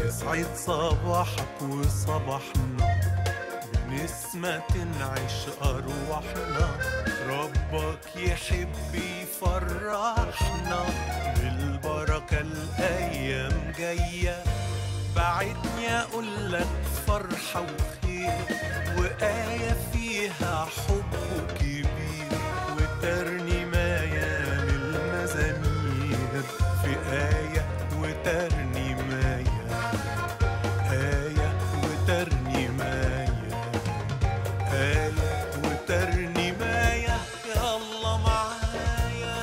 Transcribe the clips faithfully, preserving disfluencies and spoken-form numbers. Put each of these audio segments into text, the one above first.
يسعد صباحك وصباحنا، بنسمة تنعش أرواحنا، ربك يحب يفرحنا، بالبركة الأيام جاية، بعدني أقولك فرحة وخير، وآية فيها حب كبير، وترنيماية من المزامير، في آية وترنيماية، آية وترنيماية، آية وترنيماية، يا الله معايا.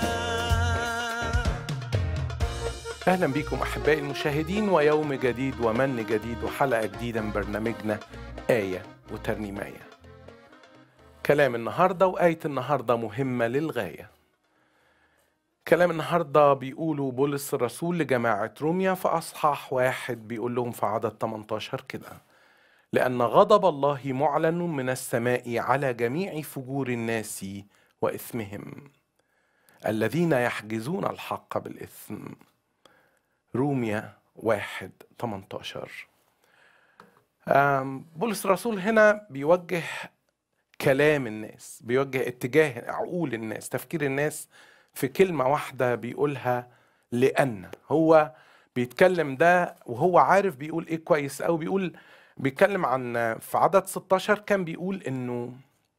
أهلا بكم أحبائي المشاهدين، ويوم جديد ومن جديد وحلقة جديدة من برنامجنا آية وترنيماية. كلام النهاردة وآية النهاردة مهمة للغاية. كلام النهاردة بيقولوا بولس الرسول لجماعة روميا في أصحاح واحد، بيقول لهم في عدد ثمانية عشر كده: لأن غضب الله معلن من السماء على جميع فجور الناس وإثمهم الذين يحجزون الحق بالإثم. روميا واحد ثمانية عشر. بولس الرسول هنا بيوجه كلام الناس، بيوجه اتجاه عقول الناس، تفكير الناس في كلمة واحدة بيقولها: لأن. هو بيتكلم ده وهو عارف بيقول ايه كويس، او بيقول بيتكلم عن في عدد ستة عشر كان بيقول انه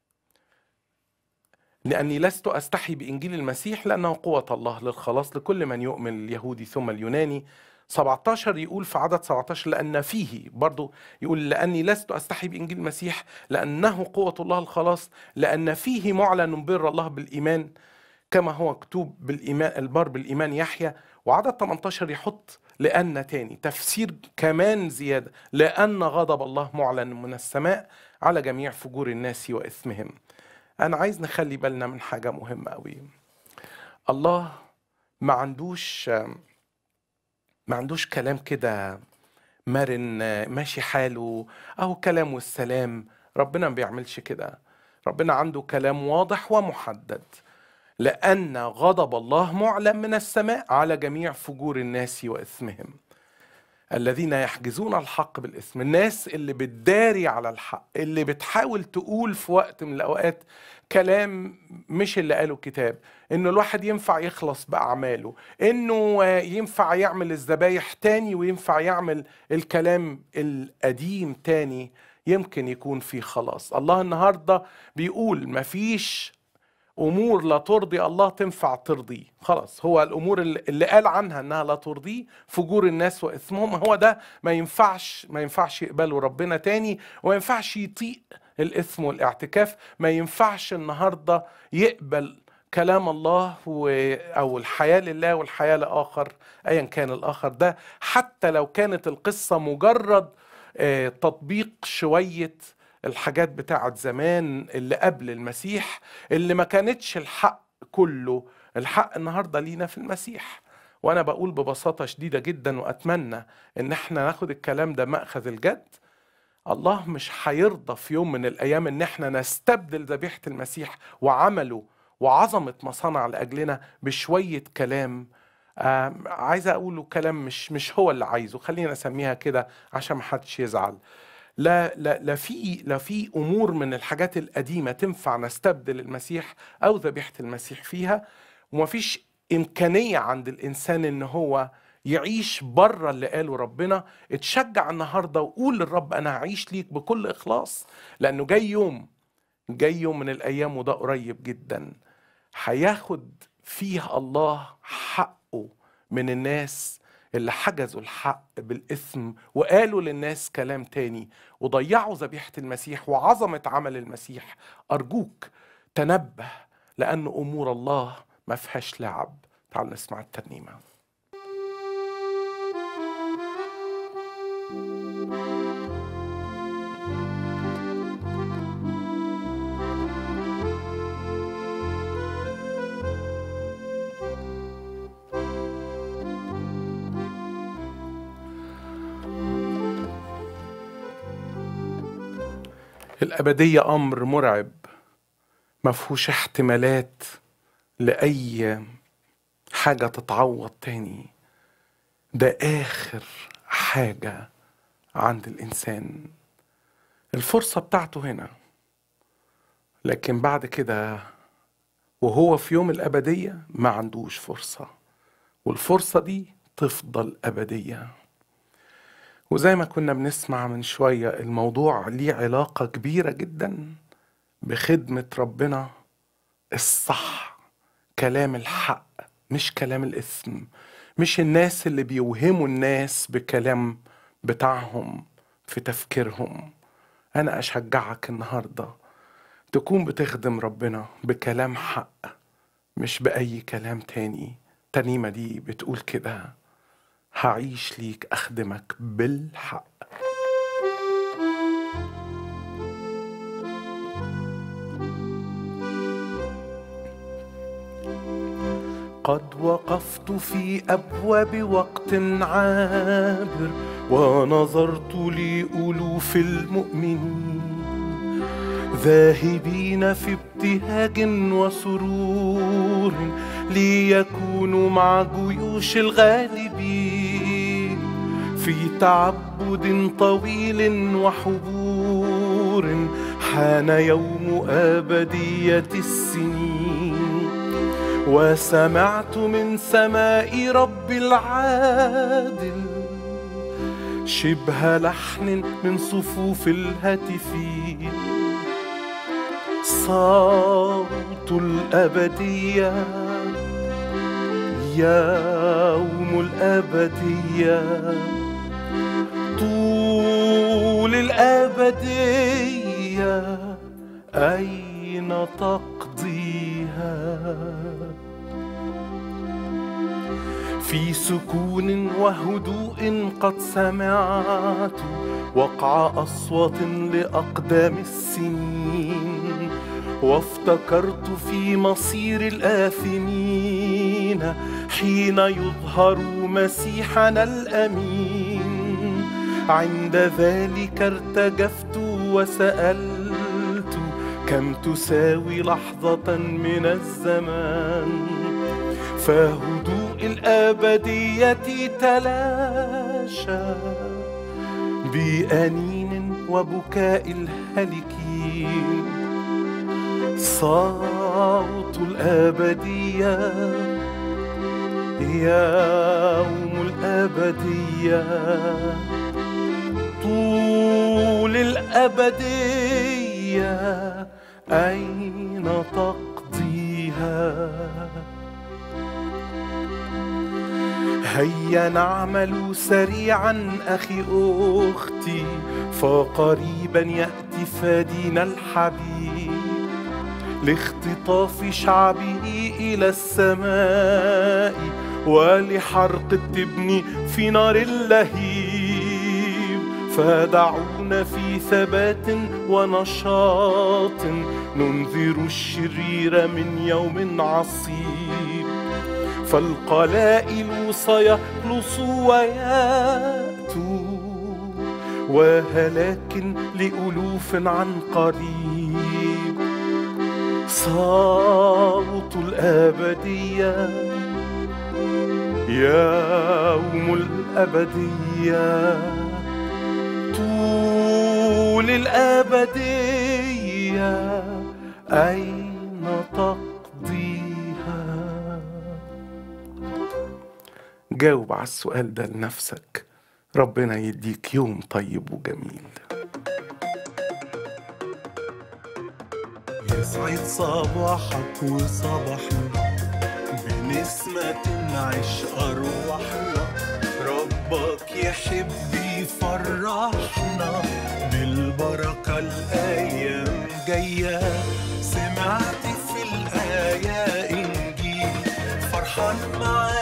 لأني لست أستحي بإنجيل المسيح لأنه قوة الله للخلاص لكل من يؤمن، اليهودي ثم اليوناني. سبعة عشر يقول في عدد سبعة عشر لأن فيه، برضو يقول لأني لست أستحي بإنجيل المسيح لأنه قوة الله الخلاص، لأن فيه معلن بر الله بالإيمان كما هو مكتوب بالإيمان البر بالإيمان يحيى. وعدد ثمانية عشر يحط لأن تاني تفسير كمان زيادة: لأن غضب الله معلن من السماء على جميع فجور الناس وإثمهم. أنا عايز نخلي بالنا من حاجة مهمة أوي. الله ما عندوش ما عندوش كلام كده مرن ماشي حاله أو كلام والسلام. ربنا ما بيعملش كده. ربنا عنده كلام واضح ومحدد: لأن غضب الله معلن من السماء على جميع فجور الناس وإثمهم الذين يحجزون الحق بالإثم. الناس اللي بتداري على الحق، اللي بتحاول تقول في وقت من الأوقات كلام مش اللي قاله الكتاب، إنه الواحد ينفع يخلص بأعماله، إنه ينفع يعمل الذبايح تاني وينفع يعمل الكلام القديم تاني، يمكن يكون فيه خلاص. الله النهاردة بيقول مفيش أمور لا ترضي الله تنفع ترضيه. خلاص، هو الأمور اللي قال عنها أنها لا ترضيه، فجور الناس وإثمهم، هو ده ما ينفعش ما ينفعش يقبله ربنا تاني، وما ينفعش يطيق الإثم والاعتكاف. ما ينفعش النهاردة يقبل كلام الله أو الحياة لله والحياة لآخر، أيا كان الآخر ده، حتى لو كانت القصة مجرد تطبيق شوية الحاجات بتاعت زمان اللي قبل المسيح، اللي ما كانتش الحق كله. الحق النهاردة لينا في المسيح. وانا بقول ببساطة شديدة جدا، واتمنى ان احنا ناخد الكلام ده مأخذ الجد. الله مش هيرضى في يوم من الايام ان احنا نستبدل ذبيحة المسيح وعمله وعظمة ما صنع لأجلنا بشوية كلام آه عايزة اقوله كلام مش مش هو اللي عايزه. خلينا نسميها كده عشان ما حدش يزعل. لا لا لا في لا في امور من الحاجات القديمه تنفع نستبدل المسيح او ذبيحه المسيح فيها، ومفيش امكانيه عند الانسان ان هو يعيش بره اللي قاله ربنا. اتشجع النهارده وقول للرب: انا هعيش ليك بكل اخلاص، لانه جاي يوم جاي يوم من الايام، وده قريب جدا، هياخد فيه الله حقه من الناس اللي حجزوا الحق بالإثم وقالوا للناس كلام تاني وضيعوا ذبيحة المسيح وعظمة عمل المسيح. أرجوك تنبه، لأن أمور الله ما فيهاش لعب. تعالوا نسمع الترنيمة. الأبدية أمر مرعب، ما فيهوش احتمالات لأي حاجة تتعوض تاني. ده آخر حاجة عند الإنسان. الفرصة بتاعته هنا، لكن بعد كده وهو في يوم الأبدية ما عندوش فرصة، والفرصة دي تفضل أبدية. وزي ما كنا بنسمع من شوية، الموضوع ليه علاقة كبيرة جدا بخدمة ربنا الصح، كلام الحق مش كلام الإثم، مش الناس اللي بيوهموا الناس بكلام بتاعهم في تفكيرهم. أنا أشجعك النهاردة تكون بتخدم ربنا بكلام حق، مش بأي كلام تاني. الترنيمة دي بتقول كده: هعيش ليك أخدمك بالحق. قد وقفت في أبواب وقت عابر، ونظرت لألوف المؤمنين ذاهبين في ابتهاج وسرور ليكونوا مع جيوش الغالبين، في تعبد طويل وحبور حان يوم أبدية السنين. وسمعت من سماء رب العادل شبه لحن من صفوف الهاتفين، صوت الأبدية، يوم الأبدية، طول الأبدية أين تقضيها؟ في سكون وهدوء قد سمعت وقع أصوات لأقدام السنين، وافتكرت في مصير الآثمين حين يظهر مسيحنا الأمين. عند ذلك ارتجفت وسألت كم تساوي لحظة من الزمان، فهدوء الأبدية تلاشى بأنين وبكاء الهالكين. صوت الأبدية، يوم الأبدية، طول الأبدية أين تقضيها؟ هيا نعمل سريعا أخي أختي، فقريبا يأتي فادينا الحبيب لاختطاف شعبه إلى السماء ولحرق التبن في نار اللهيب. فدعونا في ثبات ونشاط ننذر الشرير من يوم عصيب، فالقلائل سيخلص ويأتوا وهلاك لألوف عن قريب. صوت الأبدية، يوم الأبدية، طول الأبدية أين تقضيها؟ جاوب على السؤال ده لنفسك. ربنا يديك يوم طيب وجميل. يسعد صباحك وصباحنا بنسمة نعيش أرواحنا، ربك يحب يفرحنا بالبركة الأيام جاية. سمعت في الآية إنجيل فرحان معاك